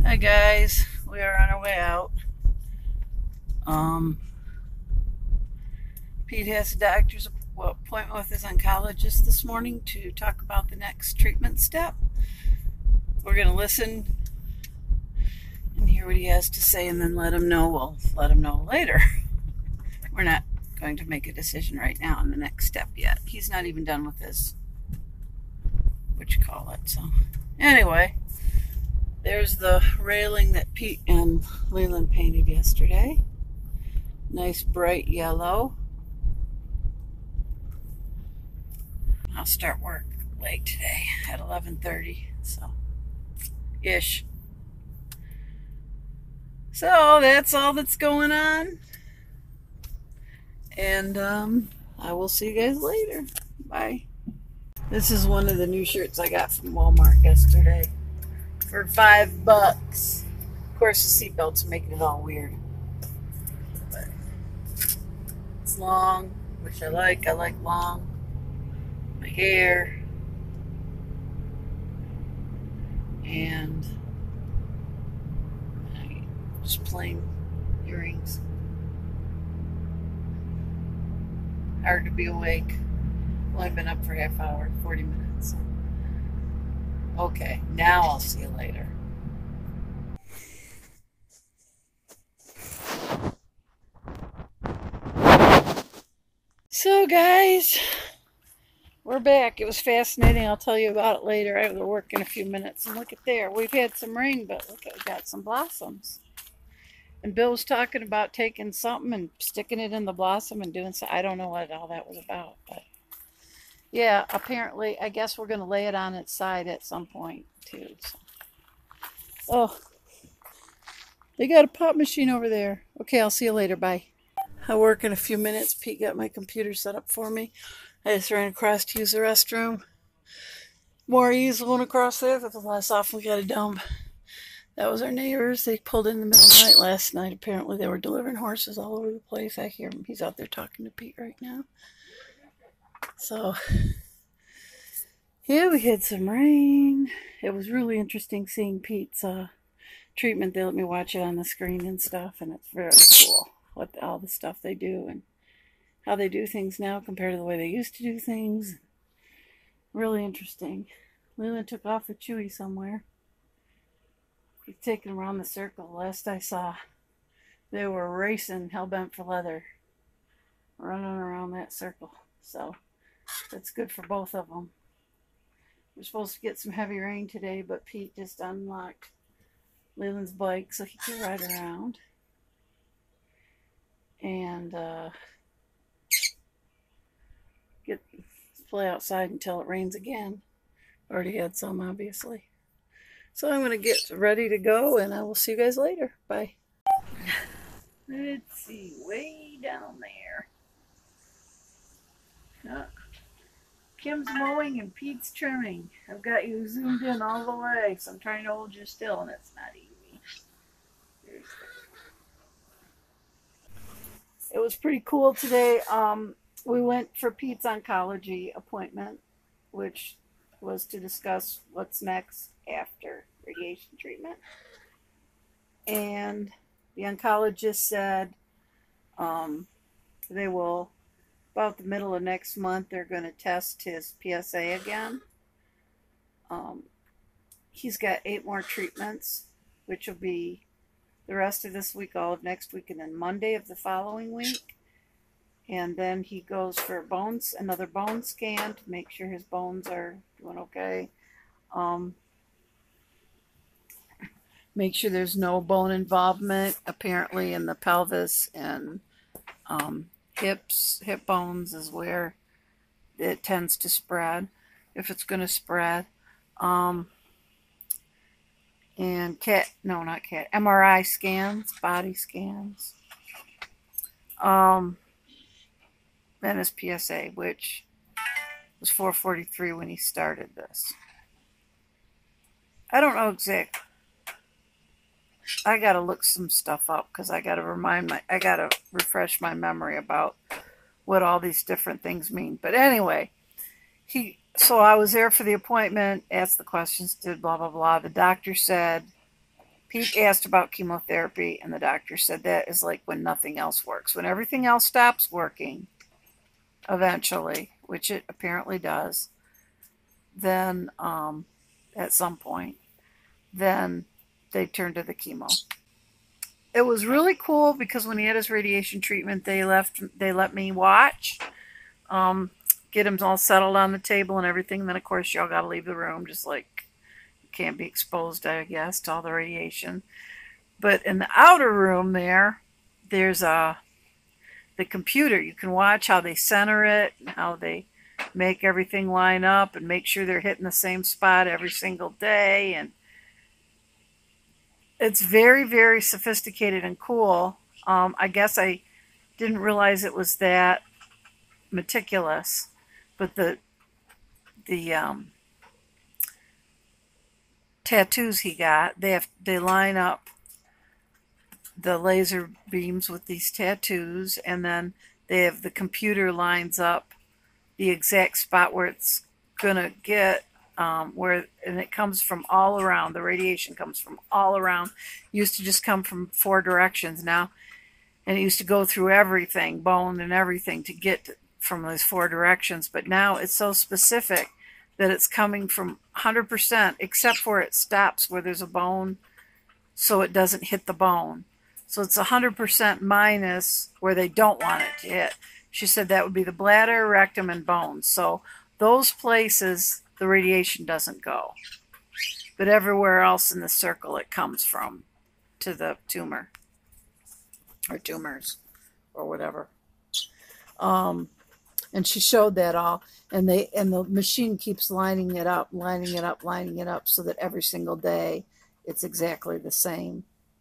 Hi guys, we are on our way out. Um, Pete has a doctor's appointment with his oncologist this morning to talk about the next treatment step. We're going to listen and hear what he has to say and then let him know. We'll let him know later. We're not going to make a decision right now on the next step yet. He's not even done with his, so anyway. There's the railing that Pete and Leland painted yesterday. Nice bright yellow. I'll start work late today at 11:30, so ish. So that's all that's going on. And I will see you guys later. Bye. This is one of the new shirts I got from Walmart yesterday for $5. Of course, the seatbelt's making it all weird. But it's long, which I like long. My hair. And just plain earrings. Hard to be awake. Only been up for a half hour, 40 minutes. Okay, now I'll see you later. So guys, we're back. It was fascinating. I'll tell you about it later. I have to work in a few minutes. And look at there. We've had some rain, but look, we got some blossoms. And Bill was talking about taking something and sticking it in the blossom and doing so. I don't know what all that was about, but yeah, apparently, I guess we're going to lay it on its side at some point too. So. Oh, they got a pop machine over there. Okay, I'll see you later. Bye. I'll work in a few minutes. Pete got my computer set up for me. I just ran across to use the restroom. More ease going across there, but the less often we got a dump. That was our neighbors. They pulled in the middle of the night last night. Apparently they were delivering horses all over the place. I hear him. He's out there talking to Pete right now. So, yeah, we had some rain. It was really interesting seeing Pete's treatment. They let me watch it on the screen and stuff, and it's very cool all the stuff they do and how they do things now compared to the way they used to do things. Really interesting. Leland took off with Chewy somewhere. He's taking around the circle. Last I saw, they were racing hell-bent for leather, running around that circle. So that's good for both of them. We're supposed to get some heavy rain today, but Pete just unlocked Leland's bike so he can ride around and play outside until it rains again. Already had some, obviously. So I'm going to get ready to go, and I will see you guys later. Bye. Let's see, way down there. Kim's mowing and Pete's trimming. I've got you zoomed in all the way, so I'm trying to hold you still, and it's not easy. It was pretty cool today. We went for Pete's oncology appointment, which was to discuss what's next after radiation treatment. And the oncologist said they will, about the middle of next month, they're going to test his PSA again. He's got 8 more treatments, which will be the rest of this week, all of next week, and then Monday of the following week. And then he goes for another bone scan to make sure his bones are doing okay. Make sure there's no bone involvement, apparently, in the pelvis and hips. Hip bones is where it tends to spread, if it's going to spread. And MRI scans, body scans. Then his PSA, which was 443 when he started this. I don't know exactly. I gotta look some stuff up because I gotta refresh my memory about what all these different things mean. But anyway, so I was there for the appointment, asked the questions, did blah blah blah. The doctor said Pete asked about chemotherapy, and the doctor said that is like when nothing else works. When everything else stops working, eventually, which it apparently does, then at some point, then they turn to the chemo. It was really cool because when he had his radiation treatment, they let me watch, get him all settled on the table and everything. And then of course y'all got to leave the room, just like you can't be exposed, I guess, to all the radiation. But in the outer room there's the computer. You can watch how they center it and how they make everything line up and make sure they're hitting the same spot every single day. And it's very, very sophisticated and cool. I guess I didn't realize it was that meticulous, but the tattoos he got, they line up the laser beams with these tattoos, and then they have the computer lines up the exact spot where it's gonna get and it comes from all around. The radiation comes from all around. It used to just come from 4 directions now, and it used to go through everything, bone and everything, to get from those 4 directions. But now it's so specific that it's coming from 100%, except for it stops where there's a bone, so it doesn't hit the bone. So it's 100% minus where they don't want it to hit. She said that would be the bladder, rectum, and bones. So those places the radiation doesn't go. But everywhere else in the circle it comes from to the tumor. Or tumors. Or whatever. And she showed that all. And the machine keeps lining it up, so that every single day it's exactly the same.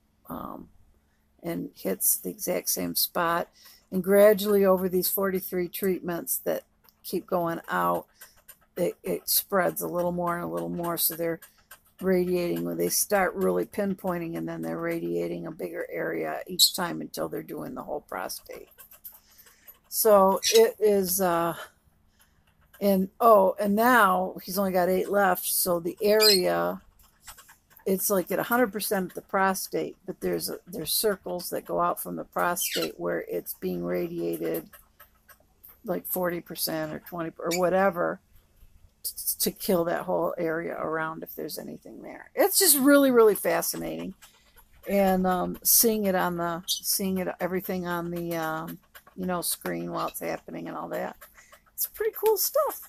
And hits the exact same spot. And gradually over these 43 treatments that keep going out, it spreads a little more and a little more. So they're radiating when they start really pinpointing, and then they're radiating a bigger area each time until they're doing the whole prostate. So it is, and now he's only got 8 left. So the area, it's like at 100% of the prostate, but there's circles that go out from the prostate where it's being radiated like 40% or 20 or whatever to kill that whole area around if there's anything there. It's just really, really fascinating. And seeing everything on the screen while it's happening and all that. It's pretty cool stuff.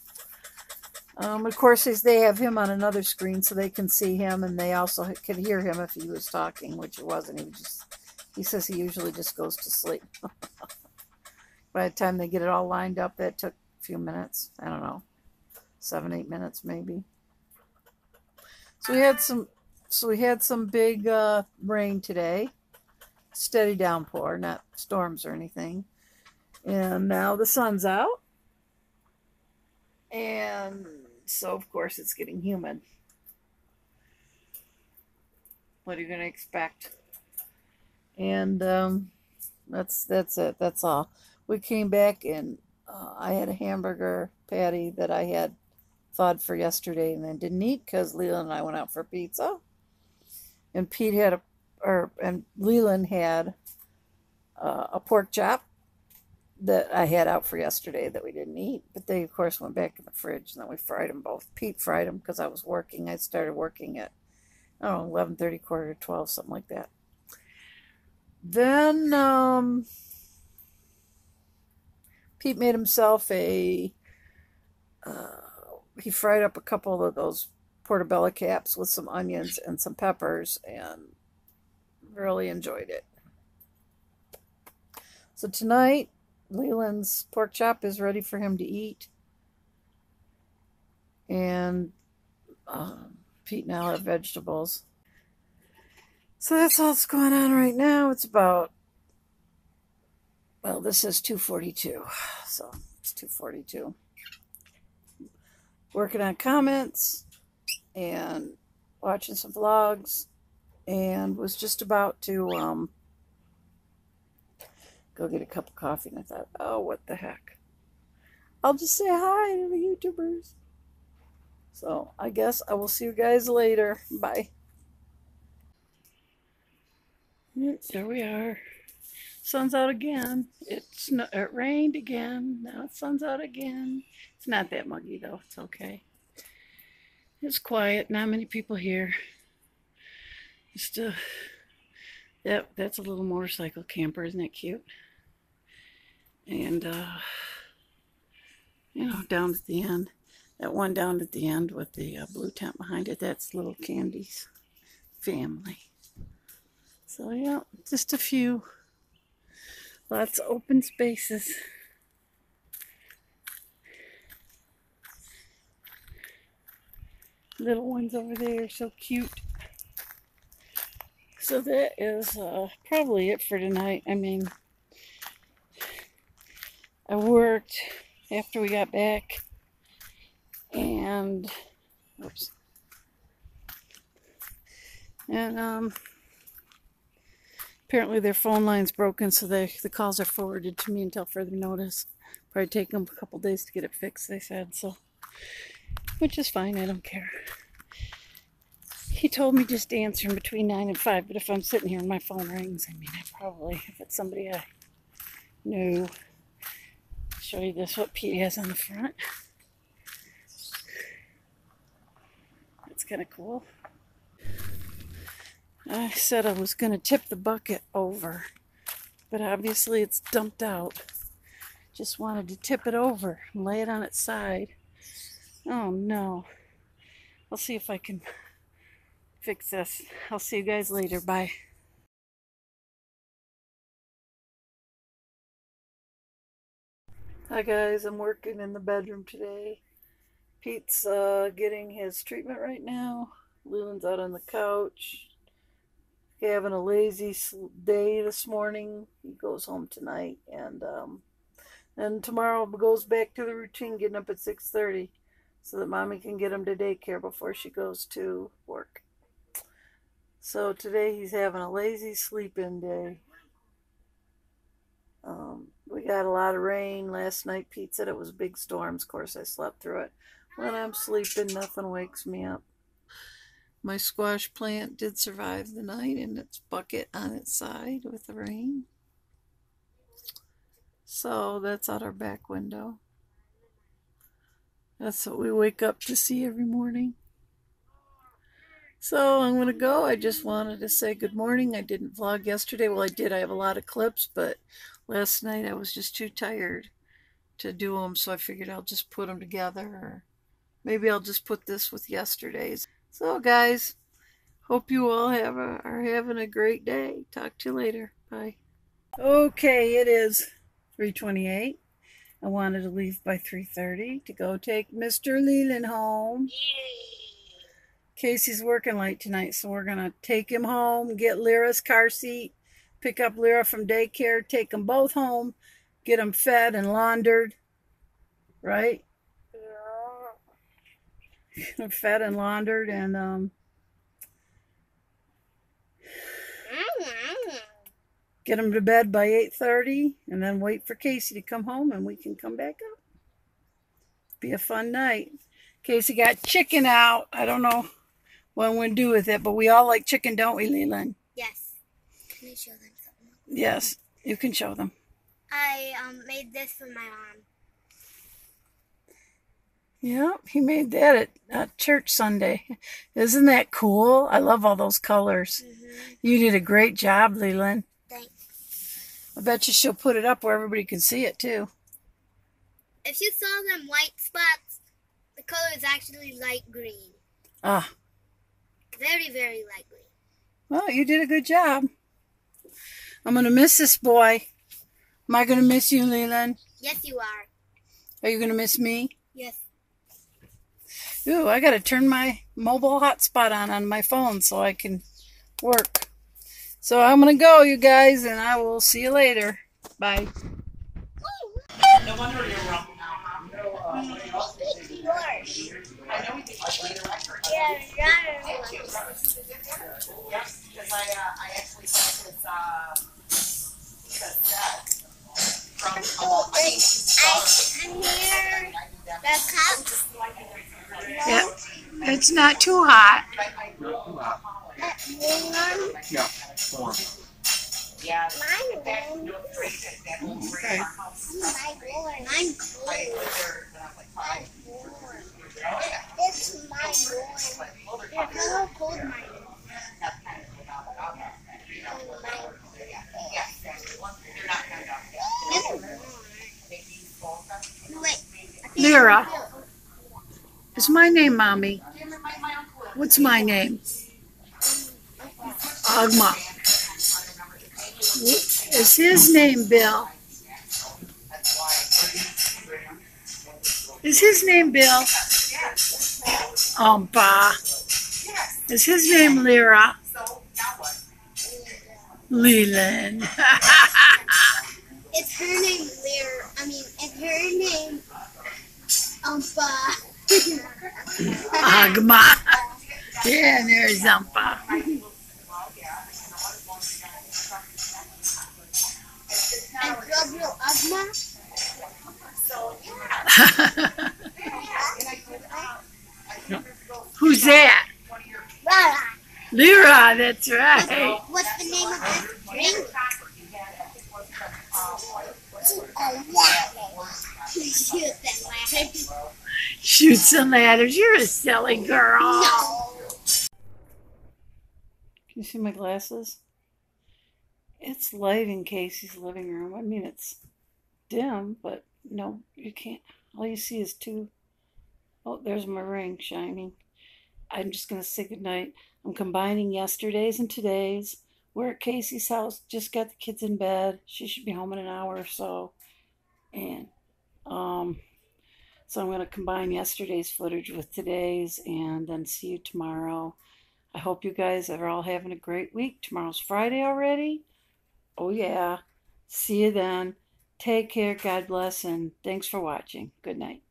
Of course, they have him on another screen so they can see him, and they also could hear him if he was talking, which he wasn't. He says he usually just goes to sleep. By the time they get it all lined up, that took a few minutes. I don't know, 7-8 minutes maybe. So we had some big rain today, steady downpour, not storms or anything. And now the sun's out. And so, of course, it's getting humid. What are you going to expect? And that's it. That's all. We came back, and I had a hamburger patty that I had thawed for yesterday and then didn't eat because Leland and I went out for pizza. And Leland had a pork chop that I had out for yesterday that we didn't eat, but they of course went back in the fridge, and then we fried them both. Pete fried them because I was working. I started working at 11:30, quarter to 12, something like that. Then Pete made himself he fried up a couple of those portobello caps with some onions and some peppers, and really enjoyed it. So tonight, Leland's pork chop is ready for him to eat. And Pete and I'll have vegetables. So that's all that's going on right now. It's about, well, this is 2:42. So it's 2:42. Working on comments and watching some vlogs, and was just about to go get a cup of coffee, and I thought, oh, what the heck. I'll just say hi to the YouTubers. So I guess I will see you guys later. Bye. There we are. Sun's out again. It rained again. Now the sun's out again. It's not that muggy though. It's okay. It's quiet. Not many people here. Just that's a little motorcycle camper. Isn't that cute? And you know, down at the end, that one down at the end with the blue tent behind it, that's little Candy's family. So yeah, just a few. Lots of open spaces. Little ones over there, so cute. So that is probably it for tonight. I mean, I worked after we got back, and oops, and apparently their phone line's broken, so the calls are forwarded to me until further notice. Probably take them a couple days to get it fixed, they said, so, which is fine, I don't care. He told me just to answer in between 9 and 5, but if I'm sitting here and my phone rings, I mean, I probably, if it's somebody I know. I'll show you this, what Pete has on the front. That's kind of cool. I said I was going to tip the bucket over, but obviously it's dumped out. Just wanted to tip it over and lay it on its side. Oh no. I'll see if I can fix this. I'll see you guys later. Bye. Hi guys, I'm working in the bedroom today. Pete's getting his treatment right now. Leland's out on the couch. Having a lazy day this morning. He goes home tonight, and tomorrow goes back to the routine, getting up at 6:30 so that Mommy can get him to daycare before she goes to work. So today he's having a lazy sleep-in day. We got a lot of rain last night. Pete said it was big storms. Of course, I slept through it. When I'm sleeping, nothing wakes me up. My squash plant did survive the night in its bucket on its side with the rain. So that's out our back window. That's what we wake up to see every morning. So I'm going to go. I just wanted to say good morning. I didn't vlog yesterday. Well, I did. I have a lot of clips, but last night I was just too tired to do them, so I figured I'll just put them together, or maybe I'll just put this with yesterday's. So guys, hope you all are having a great day. Talk to you later. Bye. Okay, it is 3:28. I wanted to leave by 3:30 to go take Mr. Leland home. Casey's working late tonight, so we're going to take him home, get Lyra's car seat, pick up Lyra from daycare, take them both home, get them fed and laundered, right? Yeah. Fed and laundered, and get them to bed by 8:30, and then wait for Casey to come home, and we can come back up. Be a fun night. Casey got chicken out. I don't know what I'm going to do with it, but we all like chicken, don't we, Leland? Yes. Can you show them something? Yes, you can show them. I made this for my mom. Yeah, he made that at church Sunday. Isn't that cool? I love all those colors. You did a great job, Leland. Thanks. I bet you she'll put it up where everybody can see it, too. If you saw them white spots, the color is actually light green. Ah. Very, very light green. Well, you did a good job. I'm going to miss this boy. Am I going to miss you, Leland? Yes, you are. Are you going to miss me? Yes. Ooh, I got to turn my mobile hotspot on my phone so I can work. So I'm going to go, you guys, and I will see you later. Bye. No wonder you're wrong now, huh? It's yours. I know we did later. Yeah, Yes, because I actually got his cassette from I'm here. The cup. Yeah, it's not too hot. Warm. Yeah, warm. Yeah. Mine In fact, warm. you know, it's great that old Okay. grandma house. Mine warm. Mine I cold. was there when I was like 5. Warm. Oh, yeah. This mine warm. But, well, they're Look how cold mine is. That's kind of about that. You know, And mine. yeah, exactly. They're not kind of This is warm. making full stuff. No, wait. I think Lyra. it's- Is my name Mommy? My uncle What's my name? Agma. Is his name Bill? Is his name Bill? Ba. Is his name Lyra? So now what? Leland. It's her name, Lyra. I mean, it's her name, Agma. Yeah, there's Umpa. And Gabriel Agma. Who's that? Rara. Lyra, that's right. What's the name of this drink? Shoot that ladder. Shoot some ladders. You're a silly girl. No. Can you see my glasses? It's light in Casey's living room. I mean, it's dim, but no, you can't. All you see is two. Oh, there's my ring shining. I'm just going to say goodnight. I'm combining yesterday's and today's. We're at Casey's house. Just got the kids in bed. She should be home in an hour or so. And so I'm going to combine yesterday's footage with today's and then see you tomorrow. I hope you guys are all having a great week. Tomorrow's Friday already. Oh, yeah. See you then. Take care. God bless. And thanks for watching. Good night.